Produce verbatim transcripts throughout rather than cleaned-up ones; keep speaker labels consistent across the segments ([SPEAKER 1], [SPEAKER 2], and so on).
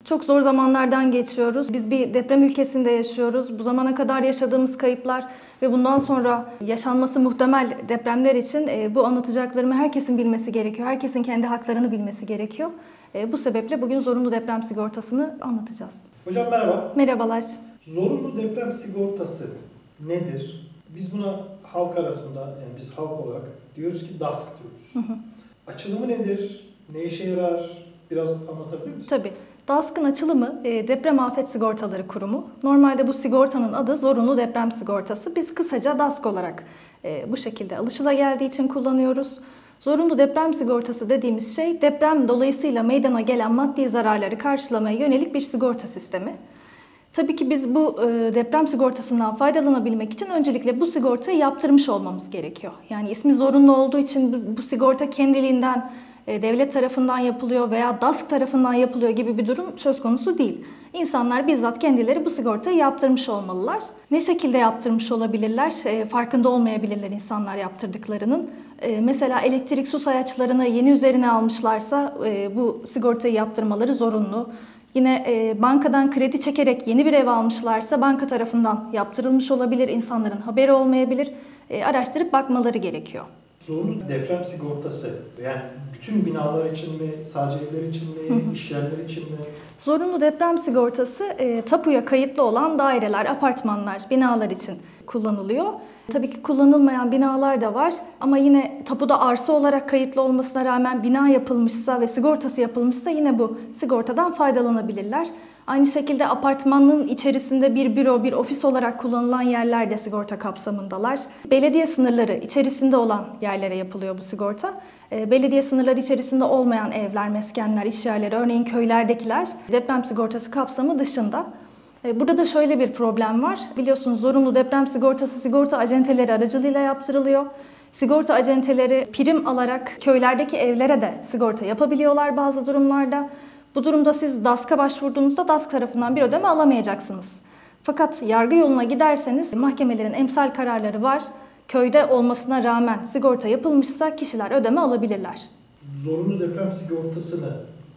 [SPEAKER 1] Çok zor zamanlardan geçiyoruz. Biz bir deprem ülkesinde yaşıyoruz. Bu zamana kadar yaşadığımız kayıplar ve bundan sonra yaşanması muhtemel depremler için bu anlatacaklarımı herkesin bilmesi gerekiyor. Herkesin kendi haklarını bilmesi gerekiyor. Bu sebeple bugün zorunlu deprem sigortasını anlatacağız.
[SPEAKER 2] Hocam merhaba.
[SPEAKER 1] Merhabalar.
[SPEAKER 2] Zorunlu deprem sigortası nedir? Biz buna halk arasında, yani biz halk olarak diyoruz ki DASK diyoruz. Hı hı. Açılımı nedir? Ne işe yarar? Biraz anlatabilir misin?
[SPEAKER 1] Tabii. DASK'ın açılımı Deprem Afet Sigortaları Kurumu. Normalde bu sigortanın adı Zorunlu Deprem Sigortası. Biz kısaca DASK olarak bu şekilde alışılageldiği için kullanıyoruz. Zorunlu deprem sigortası dediğimiz şey deprem dolayısıyla meydana gelen maddi zararları karşılamaya yönelik bir sigorta sistemi. Tabii ki biz bu deprem sigortasından faydalanabilmek için öncelikle bu sigortayı yaptırmış olmamız gerekiyor. Yani ismi zorunlu olduğu için bu sigorta kendiliğinden devlet tarafından yapılıyor veya DASK tarafından yapılıyor gibi bir durum söz konusu değil. İnsanlar bizzat kendileri bu sigortayı yaptırmış olmalılar. Ne şekilde yaptırmış olabilirler? Farkında olmayabilirler insanlar yaptırdıklarının. Mesela elektrik su sayaçlarını yeni üzerine almışlarsa bu sigortayı yaptırmaları zorunlu. Yine bankadan kredi çekerek yeni bir ev almışlarsa banka tarafından yaptırılmış olabilir. İnsanların haberi olmayabilir. Araştırıp bakmaları gerekiyor.
[SPEAKER 2] Zorunlu deprem sigortası, yani bütün binalar için mi, sadece evler için mi, hı hı. iş yerleri için mi?
[SPEAKER 1] Zorunlu deprem sigortası e, tapuya kayıtlı olan daireler, apartmanlar, binalar için kullanılıyor. Tabii ki kullanılmayan binalar da var ama yine tapuda arsa olarak kayıtlı olmasına rağmen bina yapılmışsa ve sigortası yapılmışsa yine bu sigortadan faydalanabilirler. Aynı şekilde apartmanın içerisinde bir büro, bir ofis olarak kullanılan yerler de sigorta kapsamındalar. Belediye sınırları içerisinde olan yerlere yapılıyor bu sigorta. Belediye sınırları içerisinde olmayan evler, meskenler, iş yerleri, örneğin köylerdekiler deprem sigortası kapsamı dışında. Burada da şöyle bir problem var. Biliyorsunuz zorunlu deprem sigortası sigorta acenteleri aracılığıyla yaptırılıyor. Sigorta acenteleri prim alarak köylerdeki evlere de sigorta yapabiliyorlar bazı durumlarda. Bu durumda siz DASK'a başvurduğunuzda DASK tarafından bir ödeme alamayacaksınız. Fakat yargı yoluna giderseniz mahkemelerin emsal kararları var. Köyde olmasına rağmen sigorta yapılmışsa kişiler ödeme alabilirler.
[SPEAKER 2] Zorunlu deprem sigortasını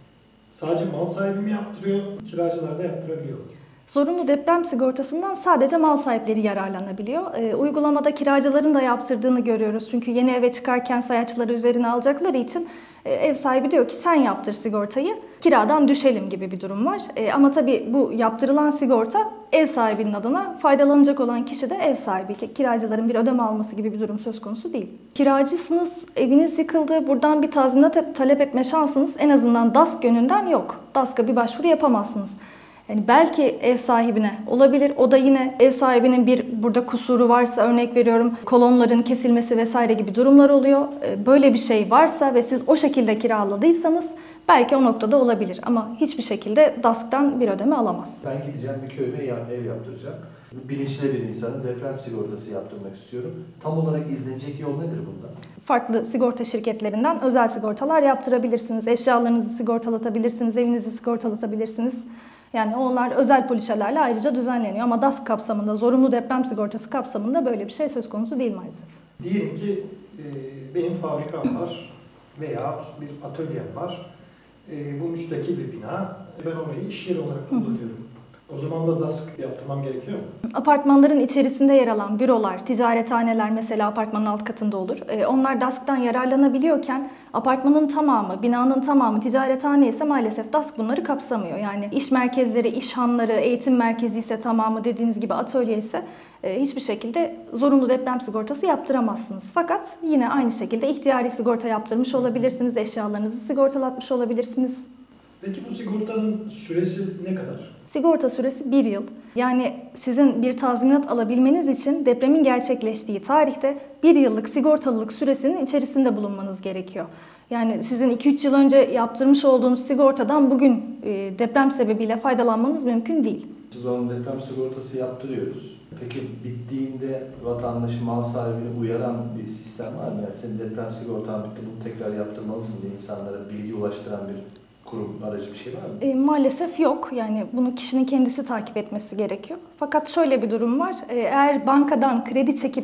[SPEAKER 2] sadece mal sahibi mi yaptırıyor, kiracılar da yaptırabiliyor?
[SPEAKER 1] Zorunlu deprem sigortasından sadece mal sahipleri yararlanabiliyor. E, uygulamada kiracıların da yaptırdığını görüyoruz. Çünkü yeni eve çıkarken sayaçları üzerine alacakları için e, ev sahibi diyor ki sen yaptır sigortayı, kiradan düşelim gibi bir durum var. E, ama tabii bu yaptırılan sigorta ev sahibinin adına, faydalanacak olan kişi de ev sahibi. Kiracıların bir ödeme alması gibi bir durum söz konusu değil. Kiracısınız, eviniz yıkıldı, buradan bir tazminat talep etme şansınız en azından DASK yönünden yok. DASK'a bir başvuru yapamazsınız. Yani belki ev sahibine olabilir. O da yine ev sahibinin bir burada kusuru varsa, örnek veriyorum, kolonların kesilmesi vesaire gibi durumlar oluyor. Böyle bir şey varsa ve siz o şekilde kiraladıysanız belki o noktada olabilir. Ama hiçbir şekilde DASK'tan bir ödeme alamaz.
[SPEAKER 3] Ben gideceğim bir köyüme ev yaptıracağım. Bilinçli bir insanın deprem sigortası yaptırmak istiyorum. Tam olarak izlenecek yol nedir bunda?
[SPEAKER 1] Farklı sigorta şirketlerinden özel sigortalar yaptırabilirsiniz. Eşyalarınızı sigortalatabilirsiniz, evinizi sigortalatabilirsiniz. Yani onlar özel poliçelerle ayrıca düzenleniyor ama DASK kapsamında, zorunlu deprem sigortası kapsamında böyle bir şey söz konusu değil maalesef.
[SPEAKER 2] Diyelim ki e, benim fabrikam var veya bir atölyem var. E, bu müstakil bir bina. Ben orayı iş yeri olarak kullanıyorum. O zaman da DASK yaptırmam gerekiyor mu?
[SPEAKER 1] Apartmanların içerisinde yer alan bürolar, ticarethaneler mesela apartmanın alt katında olur. Onlar DASK'tan yararlanabiliyorken apartmanın tamamı, binanın tamamı ticarethane ise maalesef DASK bunları kapsamıyor. Yani iş merkezleri, iş hanları, eğitim merkezi ise tamamı, dediğiniz gibi atölye ise hiçbir şekilde zorunlu deprem sigortası yaptıramazsınız. Fakat yine aynı şekilde ihtiyari sigorta yaptırmış olabilirsiniz, eşyalarınızı sigortalatmış olabilirsiniz.
[SPEAKER 2] Peki bu sigortanın süresi ne kadar?
[SPEAKER 1] Sigorta süresi bir yıl. Yani sizin bir tazminat alabilmeniz için depremin gerçekleştiği tarihte bir yıllık sigortalılık süresinin içerisinde bulunmanız gerekiyor. Yani sizin iki üç yıl önce yaptırmış olduğunuz sigortadan bugün deprem sebebiyle faydalanmanız mümkün değil.
[SPEAKER 3] Zorunlu deprem sigortası yaptırıyoruz. Peki bittiğinde vatandaşı, mal sahibini uyaran bir sistem var mı? Yani senin deprem sigortan bitti, bunu tekrar yaptırmalısın diye insanlara bilgi ulaştıran bir kurum, aracı bir şey var mı?
[SPEAKER 1] E, maalesef yok. Yani bunu kişinin kendisi takip etmesi gerekiyor. Fakat şöyle bir durum var. E, eğer bankadan kredi çekip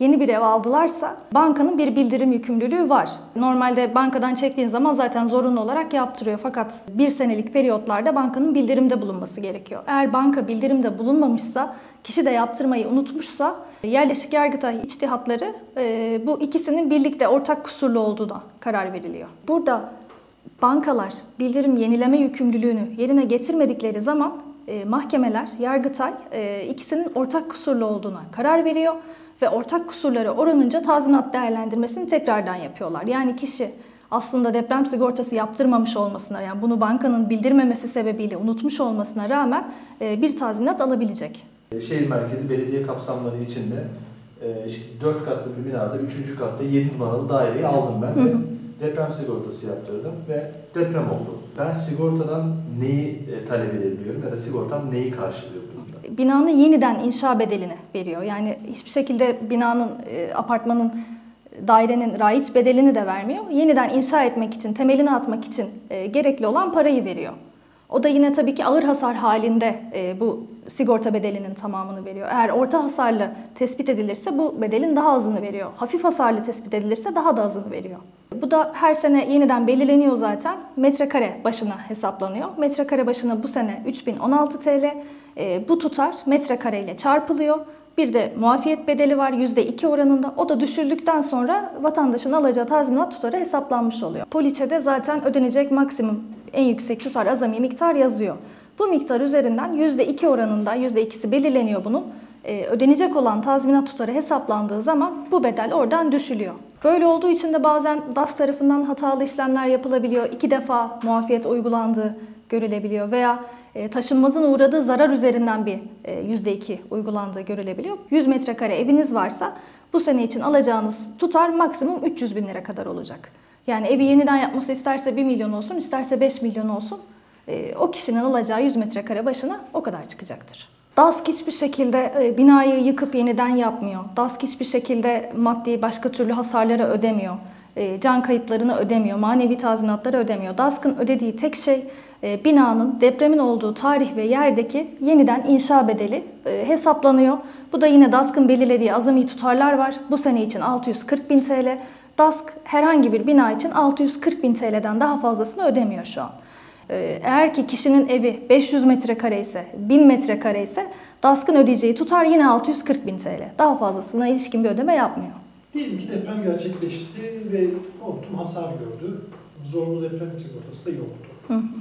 [SPEAKER 1] yeni bir ev aldılarsa bankanın bir bildirim yükümlülüğü var. Normalde bankadan çektiğin zaman zaten zorunlu olarak yaptırıyor. Fakat bir senelik periyotlarda bankanın bildirimde bulunması gerekiyor. Eğer banka bildirimde bulunmamışsa, kişi de yaptırmayı unutmuşsa yerleşik Yargıtay içtihatları bu ikisinin birlikte ortak kusurlu olduğuna karar veriliyor. Burada bankalar bildirim yenileme yükümlülüğünü yerine getirmedikleri zaman e, mahkemeler, Yargıtay e, ikisinin ortak kusurlu olduğuna karar veriyor ve ortak kusurları oranınca tazminat değerlendirmesini tekrardan yapıyorlar. Yani kişi aslında deprem sigortası yaptırmamış olmasına, yani bunu bankanın bildirmemesi sebebiyle unutmuş olmasına rağmen e, bir tazminat alabilecek.
[SPEAKER 3] Şehir merkezi belediye kapsamları içinde e, işte dört katlı bir binada üçüncü katta yedi numaralı daireyi aldım ben. Hı hı. Deprem sigortası yaptırdım ve deprem oldu. Ben sigortadan neyi talep edebiliyorum ya da sigortam neyi karşılıyor bunun?
[SPEAKER 1] Binanın yeniden inşa bedelini veriyor. Yani hiçbir şekilde binanın, apartmanın, dairenin raiç bedelini de vermiyor. Yeniden inşa etmek için, temelini atmak için gerekli olan parayı veriyor. O da yine tabii ki ağır hasar halinde bu sigorta bedelinin tamamını veriyor. Eğer orta hasarlı tespit edilirse bu bedelin daha azını veriyor. Hafif hasarlı tespit edilirse daha da azını veriyor. Bu da her sene yeniden belirleniyor zaten. Metrekare başına hesaplanıyor. Metrekare başına bu sene üç bin on altı TL. E, bu tutar metrekare ile çarpılıyor. Bir de muafiyet bedeli var yüzde iki oranında. O da düşürdükten sonra vatandaşın alacağı tazminat tutarı hesaplanmış oluyor. Poliçede zaten ödenecek maksimum en yüksek tutar azami miktar yazıyor. Bu miktar üzerinden yüzde iki oranında, yüzde ikisi belirleniyor bunun. Ee, ödenecek olan tazminat tutarı hesaplandığı zaman bu bedel oradan düşülüyor. Böyle olduğu için de bazen D A S K tarafından hatalı işlemler yapılabiliyor. İki defa muafiyet uygulandığı görülebiliyor veya e, taşınmazın uğradığı zarar üzerinden bir e, yüzde iki uygulandığı görülebiliyor. yüz metrekare eviniz varsa bu sene için alacağınız tutar maksimum üç yüz bin lira kadar olacak. Yani evi yeniden yapması isterse bir milyon olsun, isterse beş milyon olsun. O kişinin alacağı yüz metrekare başına o kadar çıkacaktır. D A S K hiçbir şekilde binayı yıkıp yeniden yapmıyor. D A S K hiçbir şekilde maddi başka türlü hasarları ödemiyor. Can kayıplarını ödemiyor, manevi tazminatları ödemiyor. D A S K'ın ödediği tek şey binanın depremin olduğu tarih ve yerdeki yeniden inşa bedeli hesaplanıyor. Bu da yine D A S K'ın belirlediği azami tutarlar var. Bu sene için altı yüz kırk bin TL. D A S K herhangi bir bina için altı yüz kırk bin T L'den daha fazlasını ödemiyor şu an. Eğer ki kişinin evi beş yüz metrekare ise, bin metrekare ise D A S K'ın ödeyeceği tutar yine altı yüz kırk bin T L. Daha fazlasına ilişkin bir ödeme yapmıyor.
[SPEAKER 2] Diyelim ki deprem gerçekleşti ve hortum hasar gördü. Zorunlu deprem sigortası da yoktu. Hı hı.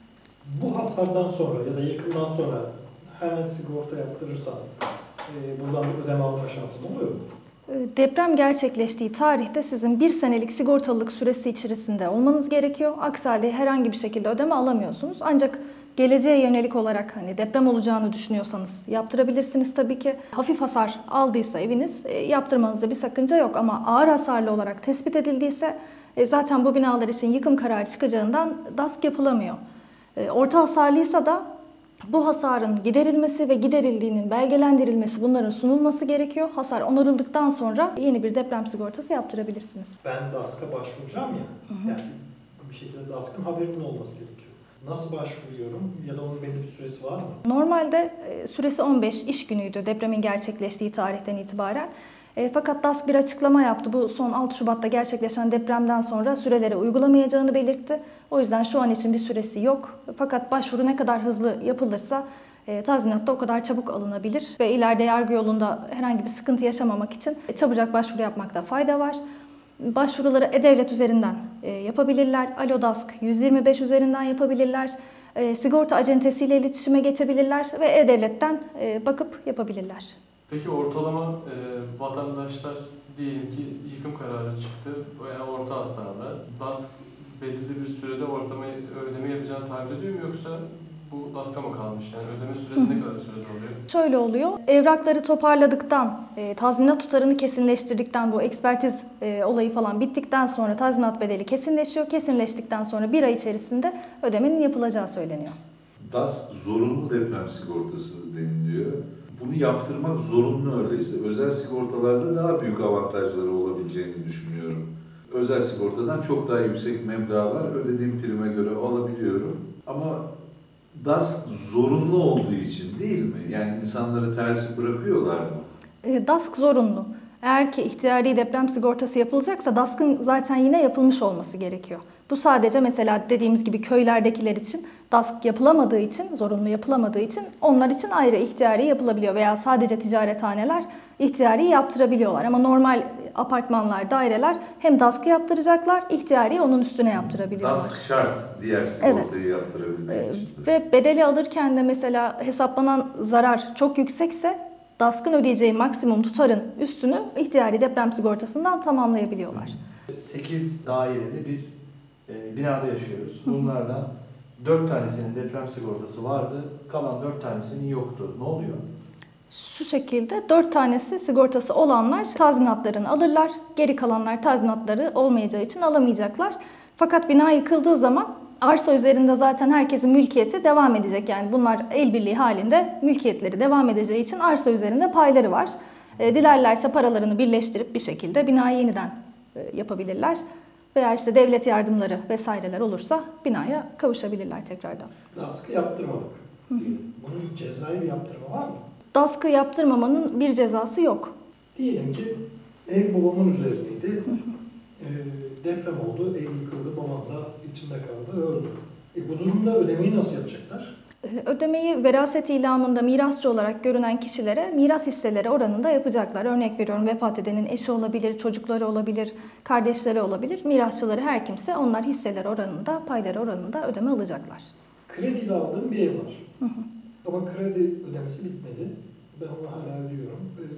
[SPEAKER 2] Bu hasardan sonra ya da yıkımdan sonra hemen sigorta yaptırırsan e, buradan bir ödeme alma şansın oluyor mu?
[SPEAKER 1] Deprem gerçekleştiği tarihte sizin bir senelik sigortalılık süresi içerisinde olmanız gerekiyor. Aksi halde herhangi bir şekilde ödeme alamıyorsunuz. Ancak geleceğe yönelik olarak hani deprem olacağını düşünüyorsanız yaptırabilirsiniz tabii ki. Hafif hasar aldıysa eviniz yaptırmanızda bir sakınca yok. Ama ağır hasarlı olarak tespit edildiyse zaten bu binalar için yıkım kararı çıkacağından D A S K yapılamıyor. Orta hasarlıysa da bu hasarın giderilmesi ve giderildiğinin belgelendirilmesi, bunların sunulması gerekiyor. Hasar onarıldıktan sonra yeni bir deprem sigortası yaptırabilirsiniz.
[SPEAKER 2] Ben D A S K'a başvuracağım ya, hı hı. Yani bir şekilde D A S K'ın haberinin olması gerekiyor. Nasıl başvuruyorum ya da onun belli bir süresi var mı?
[SPEAKER 1] Normalde süresi on beş iş günüydü depremin gerçekleştiği tarihten itibaren. E, fakat D A S K bir açıklama yaptı. Bu son altı Şubat'ta gerçekleşen depremden sonra süreleri uygulamayacağını belirtti. O yüzden şu an için bir süresi yok. Fakat başvuru ne kadar hızlı yapılırsa e, tazminat da o kadar çabuk alınabilir. Ve ileride yargı yolunda herhangi bir sıkıntı yaşamamak için çabucak başvuru yapmakta fayda var. Başvuruları E-Devlet üzerinden e, yapabilirler. Alo D A S K yüz yirmi beş üzerinden yapabilirler. E, sigorta acentesiyle iletişime geçebilirler ve E-Devlet'ten e, bakıp yapabilirler.
[SPEAKER 4] Peki ortalama e, vatandaşlar diyelim ki yıkım kararı çıktı veya orta hasarda D A S K belirli bir sürede ortalama ödeme yapacağını taahhüt ediyor mu yoksa bu D A S K'a mı kalmış? Yani ödeme süresi ne kadar sürede oluyor?
[SPEAKER 1] Şöyle oluyor. Evrakları toparladıktan, e, tazminat tutarını kesinleştirdikten, bu ekspertiz e, olayı falan bittikten sonra tazminat bedeli kesinleşiyor. Kesinleştikten sonra bir ay içerisinde ödemenin yapılacağı söyleniyor.
[SPEAKER 5] D A S K zorunlu deprem sigortası deniliyor. Bunu yaptırmak zorunlu öyleyse. Özel sigortalarda daha büyük avantajları olabileceğini düşünüyorum. Özel sigortadan çok daha yüksek meblağlar ödediğim prime göre alabiliyorum. Ama D A S K zorunlu olduğu için değil mi? Yani insanları tercih bırakıyorlar mı?
[SPEAKER 1] D A S K zorunlu. Eğer ki ihtiyari deprem sigortası yapılacaksa D A S K'ın zaten yine yapılmış olması gerekiyor. Bu sadece mesela dediğimiz gibi köylerdekiler için D A S K yapılamadığı için, zorunlu yapılamadığı için onlar için ayrı ihtiyari yapılabiliyor veya sadece ticarethaneler ihtiyari yaptırabiliyorlar. Ama normal apartmanlar, daireler hem D A S K'ı yaptıracaklar, ihtiyari onun üstüne yaptırabiliyorlar.
[SPEAKER 5] D A S K şart diğer sigortayı
[SPEAKER 1] Evet.
[SPEAKER 5] yaptırabilmek
[SPEAKER 1] Ee,
[SPEAKER 5] için.
[SPEAKER 1] Ve bedeli alırken de mesela hesaplanan zarar çok yüksekse D A S K'ın ödeyeceği maksimum tutarın üstünü ihtiyari deprem sigortasından tamamlayabiliyorlar.
[SPEAKER 3] sekiz daireli bir e, binada yaşıyoruz. Bunlardan dört tanesinin deprem sigortası vardı, kalan dört tanesinin yoktu. Ne oluyor?
[SPEAKER 1] Şu şekilde dört tanesi sigortası olanlar tazminatlarını alırlar. Geri kalanlar tazminatları olmayacağı için alamayacaklar. Fakat bina yıkıldığı zaman arsa üzerinde zaten herkesin mülkiyeti devam edecek. Yani bunlar el birliği halinde mülkiyetleri devam edeceği için arsa üzerinde payları var. E, dilerlerse paralarını birleştirip bir şekilde binayı yeniden e, yapabilirler. Veya işte devlet yardımları vesaireler olursa binaya kavuşabilirler tekrardan.
[SPEAKER 2] D A S K'ı yaptırmadık. diyelim. Bunun cezai bir yaptırımı var mı?
[SPEAKER 1] D A S K'ı yaptırmamanın bir cezası yok.
[SPEAKER 2] Diyelim ki ev babamın üzerineydi. E, deprem oldu, ev yıkıldı, babam da içinde kaldı, öldü. E, bu durumda ödemeyi nasıl yapacaklar?
[SPEAKER 1] Ödemeyi veraset ilamında mirasçı olarak görünen kişilere miras hisseleri oranında yapacaklar. Örnek veriyorum, vefat edenin eşi olabilir, çocukları olabilir, kardeşleri olabilir. Mirasçıları her kimse onlar hisseler oranında, payları oranında ödeme alacaklar.
[SPEAKER 2] Krediyle aldığım bir ev var. Hı hı. Ama kredi ödemesi bitmedi. Ben onu hala ödüyorum. E,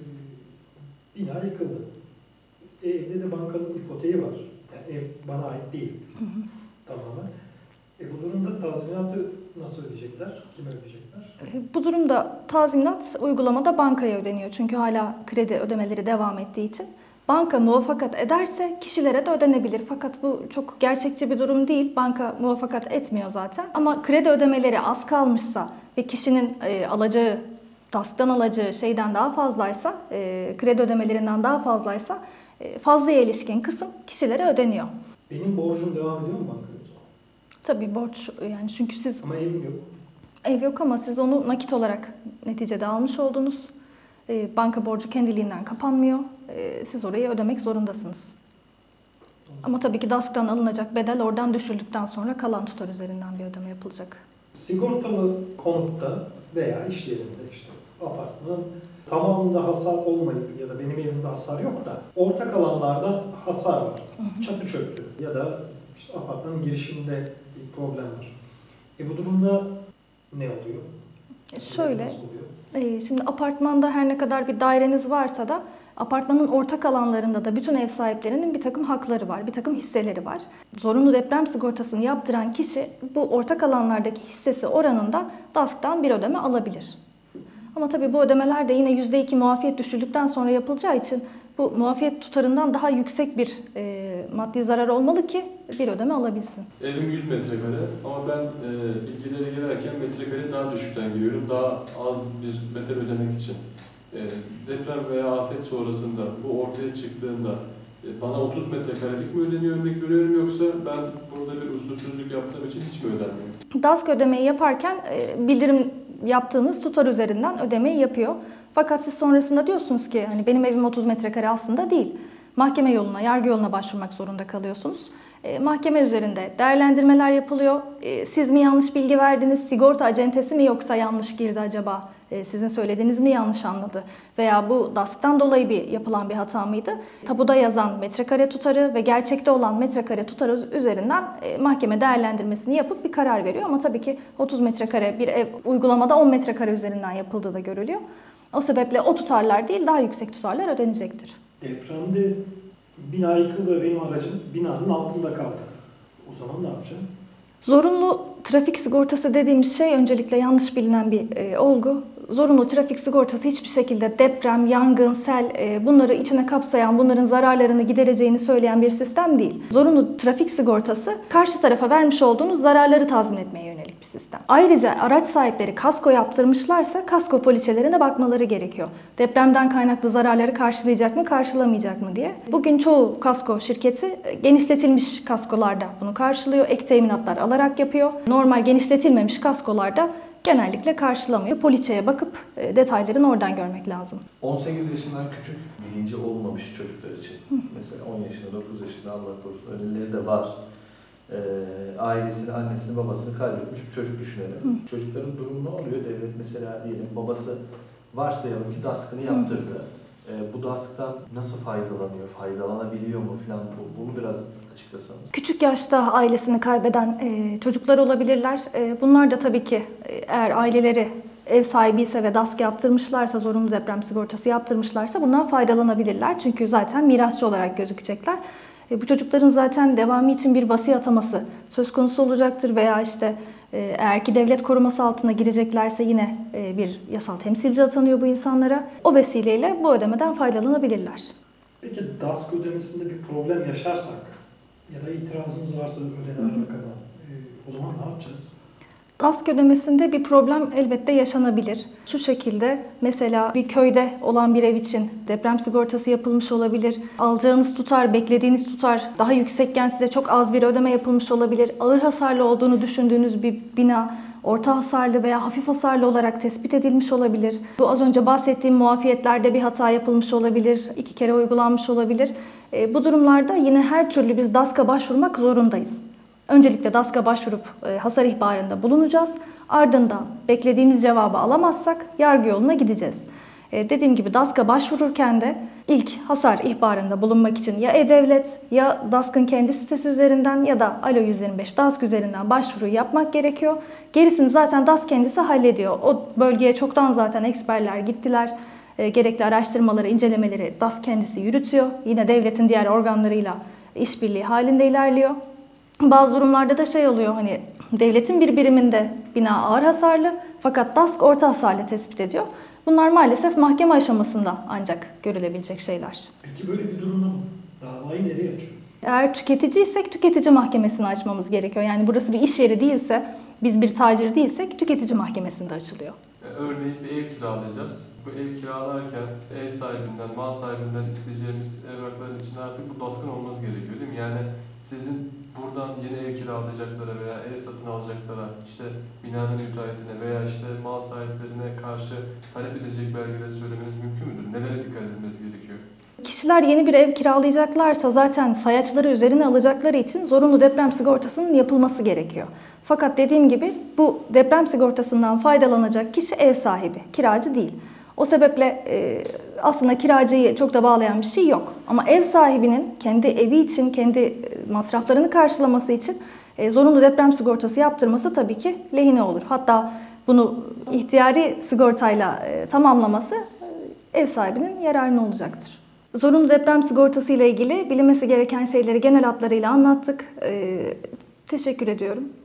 [SPEAKER 2] bina yıkıldı. E, evde de bankanın ipoteği var. Yani ev bana ait değil. Hı hı. Tamamen. E, bu durumda tazminatı nasıl ödeyecekler? Kime ödeyecekler?
[SPEAKER 1] Bu durumda tazminat uygulamada bankaya ödeniyor. Çünkü hala kredi ödemeleri devam ettiği için. Banka muvaffakat ederse kişilere de ödenebilir. Fakat bu çok gerçekçi bir durum değil. Banka muvaffakat etmiyor zaten. Ama kredi ödemeleri az kalmışsa ve kişinin e, alacağı, D A S K'tan alacağı şeyden daha fazlaysa, e, kredi ödemelerinden daha fazlaysa e, fazlaya ilişkin kısım kişilere ödeniyor.
[SPEAKER 2] Benim borcum devam ediyor mu bankaya o zaman?
[SPEAKER 1] Tabii borç, yani çünkü siz
[SPEAKER 2] Ama evim yok.
[SPEAKER 1] ev yok ama siz onu nakit olarak neticede almış oldunuz. E, banka borcu kendiliğinden kapanmıyor. E, siz orayı ödemek zorundasınız. Ama tabii ki D A S K'tan alınacak bedel oradan düşürdükten sonra kalan tutar üzerinden bir ödeme yapılacak.
[SPEAKER 2] Sigortalı konutta veya iş yerinde işte apartmanın tamamında hasar olmayıp ya da benim evimde hasar yok da ortak alanlarda hasar var. Hı hı. Çatı çöktü ya da işte apartmanın girişinde bir problem var. E bu durumda ne oluyor?
[SPEAKER 1] E şöyle,
[SPEAKER 2] Nasıl oluyor?
[SPEAKER 1] e, şimdi apartmanda her ne kadar bir daireniz varsa da apartmanın ortak alanlarında da bütün ev sahiplerinin bir takım hakları var, bir takım hisseleri var. Zorunlu deprem sigortasını yaptıran kişi bu ortak alanlardaki hissesi oranında D A S K'tan bir ödeme alabilir. Ama tabii bu ödemeler de yine yüzde iki muafiyet düşürdükten sonra yapılacağı için bu muafiyet tutarından daha yüksek bir e, maddi zarar olmalı ki bir ödeme alabilsin.
[SPEAKER 4] Evim yüz metrekare ama ben e, bilgilere girerken metrekare daha düşükten giriyorum. Daha az bir bedel ödemek için. E, deprem veya afet sonrasında bu ortaya çıktığında e, bana otuz metrekarelik mi ödeniyor örnek veriyorum yoksa ben burada bir usulsüzlük yaptığım için hiç mi ödenmiyor?
[SPEAKER 1] D A S K ödemeyi yaparken e, bildirim yaptığınız tutar üzerinden ödemeyi yapıyor. Fakat siz sonrasında diyorsunuz ki hani benim evim otuz metrekare aslında değil. Mahkeme yoluna, yargı yoluna başvurmak zorunda kalıyorsunuz. E, mahkeme üzerinde değerlendirmeler yapılıyor. E, siz mi yanlış bilgi verdiniz, sigorta acentesi mi yoksa yanlış girdi acaba? E, sizin söylediğiniz mi yanlış anladı? Veya bu D A S K'tan dolayı bir yapılan bir hata mıydı? Tapuda yazan metrekare tutarı ve gerçekte olan metrekare tutarı üzerinden e, mahkeme değerlendirmesini yapıp bir karar veriyor. Ama tabii ki otuz metrekare bir ev uygulamada on metrekare üzerinden yapıldığı da görülüyor. O sebeple o tutarlar değil, daha yüksek tutarlar ödenecektir.
[SPEAKER 2] Depremde bina yıkıldı, benim aracım binanın altında kaldı. O zaman ne yapacağım?
[SPEAKER 1] Zorunlu trafik sigortası dediğimiz şey öncelikle yanlış bilinen bir e, olgu. Zorunlu trafik sigortası hiçbir şekilde deprem, yangın, sel e, bunları içine kapsayan, bunların zararlarını gidereceğini söyleyen bir sistem değil. Zorunlu trafik sigortası karşı tarafa vermiş olduğunuz zararları tazmin etmeye yönelik bir sistem. Ayrıca araç sahipleri kasko yaptırmışlarsa kasko poliçelerine bakmaları gerekiyor. Depremden kaynaklı zararları karşılayacak mı, karşılamayacak mı diye. Bugün çoğu kasko şirketi genişletilmiş kaskolarda bunu karşılıyor. Ek teminatlar alarak yapıyor. Normal genişletilmemiş kaskolarda genellikle karşılamıyor. Poliçeye bakıp e, detaylarını oradan görmek lazım.
[SPEAKER 3] on sekiz yaşından küçük bilinci olmamış çocuklar için, Hı. mesela on yaşında, dokuz yaşında Allah korusun öyleleri de var. Ee, ailesini, annesini, babasını kaybetmiş bir çocuk düşünelim. Hı. Çocukların durumu ne oluyor? Devlet mesela diyelim babası varsayalım ki D A S K'ını yaptırdı. Ee, bu D A S K'tan nasıl faydalanıyor, faydalanabiliyor mu falan, bunu biraz açıklasanız.
[SPEAKER 1] Küçük yaşta ailesini kaybeden e, çocuklar olabilirler. E, bunlar da tabii ki e, eğer aileleri ev sahibi ise ve D A S K yaptırmışlarsa, zorunlu deprem sigortası yaptırmışlarsa bundan faydalanabilirler. Çünkü zaten mirasçı olarak gözükecekler. E, bu çocukların zaten devamı için bir vasi ataması söz konusu olacaktır veya işte e, eğer ki devlet koruması altına gireceklerse yine e, bir yasal temsilci atanıyor bu insanlara. O vesileyle bu ödemeden faydalanabilirler.
[SPEAKER 2] Peki D A S K ödemesinde bir problem yaşarsak ya da itirazımız varsa ödenen rakama e, o zaman ne yapacağız?
[SPEAKER 1] D A S K ödemesinde bir problem elbette yaşanabilir. Şu şekilde mesela bir köyde olan bir ev için deprem sigortası yapılmış olabilir. Alacağınız tutar, beklediğiniz tutar daha yüksekken size çok az bir ödeme yapılmış olabilir. Ağır hasarlı olduğunu düşündüğünüz bir bina orta hasarlı veya hafif hasarlı olarak tespit edilmiş olabilir. Bu az önce bahsettiğim muafiyetlerde bir hata yapılmış olabilir, iki kere uygulanmış olabilir. E, bu durumlarda yine her türlü biz D A S K'a başvurmak zorundayız. Öncelikle D A S K'a başvurup e, hasar ihbarında bulunacağız. Ardından beklediğimiz cevabı alamazsak yargı yoluna gideceğiz. E, dediğim gibi D A S K'a başvururken de ilk hasar ihbarında bulunmak için ya E-Devlet ya D A S K'ın kendi sitesi üzerinden ya da Alo yüz yirmi beş D A S K üzerinden başvuruyu yapmak gerekiyor. Gerisini zaten D A S K kendisi hallediyor. O bölgeye çoktan zaten eksperler gittiler. E, gerekli araştırmaları, incelemeleri D A S K kendisi yürütüyor. Yine devletin diğer organlarıyla işbirliği halinde ilerliyor. Bazı durumlarda da şey oluyor, hani devletin bir biriminde bina ağır hasarlı fakat D A S K orta hasarlı tespit ediyor. Bunlar maalesef mahkeme aşamasında ancak görülebilecek şeyler.
[SPEAKER 2] Peki böyle bir durumda davayı nereye açıyoruz?
[SPEAKER 1] Eğer tüketiciysek tüketici mahkemesini açmamız gerekiyor. Yani burası bir iş yeri değilse, biz bir tacir değilsek tüketici mahkemesinde açılıyor.
[SPEAKER 4] Örneğin bir ev kiralayacağız. Bu ev kiralarken ev sahibinden, mal sahibinden isteyeceğimiz evrakların için artık bu D A S K'ın olması gerekiyor değil mi? Yani sizin buradan yeni ev kiralayacaklara veya ev satın alacaklara, işte binanın müteahhitine veya işte mal sahiplerine karşı talep edecek belgeleri söylemeniz mümkün müdür? Nelere dikkat edilmesi gerekiyor?
[SPEAKER 1] Kişiler yeni bir ev kiralayacaklarsa zaten sayaçları üzerine alacakları için zorunlu deprem sigortasının yapılması gerekiyor. Fakat dediğim gibi bu deprem sigortasından faydalanacak kişi ev sahibi, kiracı değil. O sebeple e, aslında kiracıyı çok da bağlayan bir şey yok. Ama ev sahibinin kendi evi için, kendi masraflarını karşılaması için e, zorunlu deprem sigortası yaptırması tabii ki lehine olur. Hatta bunu ihtiyari sigortayla e, tamamlaması e, ev sahibinin yararına olacaktır. Zorunlu deprem sigortası ile ilgili bilinmesi gereken şeyleri genel hatlarıyla anlattık. E, teşekkür ediyorum.